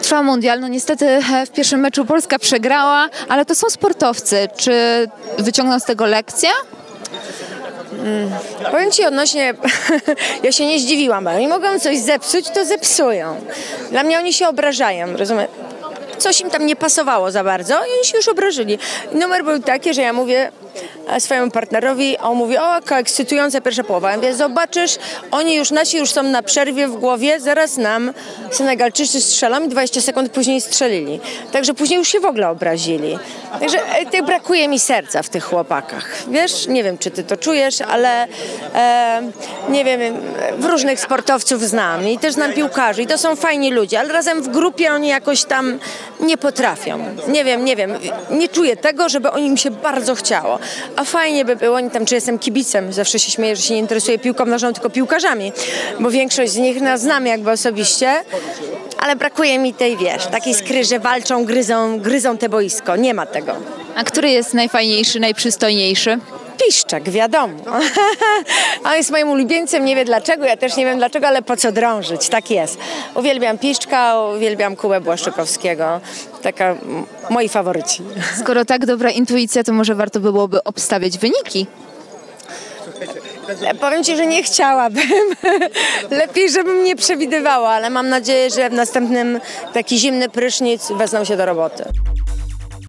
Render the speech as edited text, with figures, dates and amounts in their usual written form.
Trwa mundial. No niestety w pierwszym meczu Polska przegrała, ale to są sportowcy. Czy wyciągną z tego lekcję? Powiem Ci odnośnie, ja się nie zdziwiłam, bo oni mogą coś zepsuć, to zepsują. Dla mnie oni się obrażają, rozumiem? Coś im tam nie pasowało za bardzo i oni się już obrażyli. I numer był taki, że ja mówię swojemu partnerowi, a on mówi, o, jaka ekscytująca pierwsza połowa. Ja mówię, zobaczysz, nasi już są na przerwie w głowie, zaraz nam Senegalczycy strzelą i 20 sekund później strzelili. Także później już się w ogóle obrazili. Także brakuje mi serca w tych chłopakach. Wiesz, nie wiem, czy ty to czujesz, ale nie wiem, różnych sportowców znam i też znam piłkarzy i to są fajni ludzie, ale razem w grupie oni jakoś tam nie potrafią. Nie wiem, nie czuję tego, żeby im się bardzo chciało. A fajnie by było, nie tam, czy jestem kibicem, zawsze się śmieję, że się nie interesuję piłką nożną, tylko piłkarzami, bo większość z nich nas znam jakby osobiście, ale brakuje mi tej, wiesz, takiej skry, że walczą, gryzą te boisko. Nie ma tego. A który jest najfajniejszy, najprzystojniejszy? Piszczek, wiadomo. On jest moim ulubieńcem, nie wie dlaczego, ja też nie wiem dlaczego, ale po co drążyć, tak jest. Uwielbiam Piszczka, uwielbiam Kubę Błaszczykowskiego, moi faworyci. Skoro tak dobra intuicja, to może warto byłoby obstawiać wyniki. Powiem Ci, że nie chciałabym. Lepiej, żebym nie przewidywała, ale mam nadzieję, że w następnym taki zimny prysznic wezmą się do roboty.